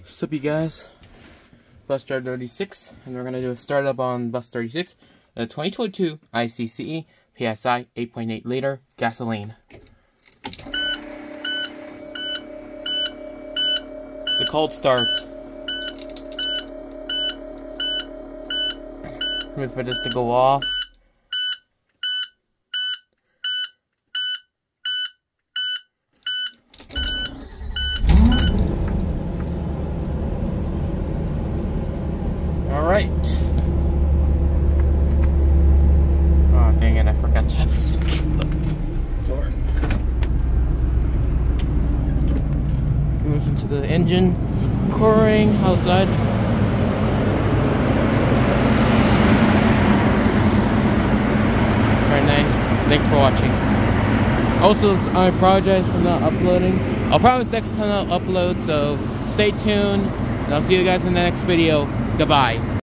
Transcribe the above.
What's up, you guys? Bus 36, and we're gonna do a startup on bus 36, the 2022 ICCE PSI 8.8 liter gasoline. It's a cold start. Wait for this to go off. Alright. Oh, dang it, I forgot to have the door. Goes into the engine, pouring outside. Very nice. Thanks for watching. Also, I apologize for not uploading. I'll promise next time I'll upload, so stay tuned, and I'll see you guys in the next video. Goodbye.